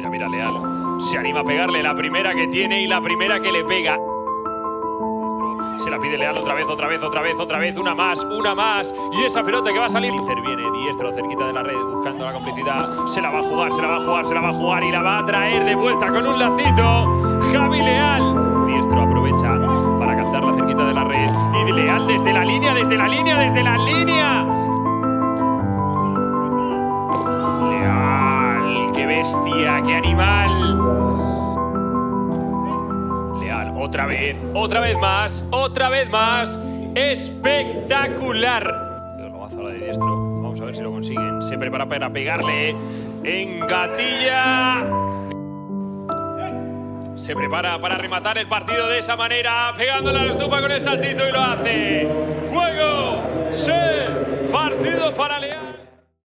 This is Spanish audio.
Mira, mira, Leal. Se anima a pegarle la primera que tiene y la primera que le pega. Se la pide Leal otra vez, otra vez, otra vez, otra vez. Una más, una más. Y esa pelota que va a salir. Interviene Diestro cerquita de la red buscando la complicidad. Se la va a jugar, se la va a jugar, se la va a jugar y la va a traer de vuelta con un lacito. Javi Leal. Diestro aprovecha para cazarla cerquita de la red. Y Leal desde la línea, desde la línea, desde la línea. Leal, qué bestia, qué animal. Leal, otra vez más. Espectacular. Lo va a hacer la de Diestro. Vamos a ver si lo consiguen. Se prepara para pegarle. Engatilla. Se prepara para rematar el partido de esa manera, pegándole a la estupa con el saltito y lo hace. Juego, partido para Leal.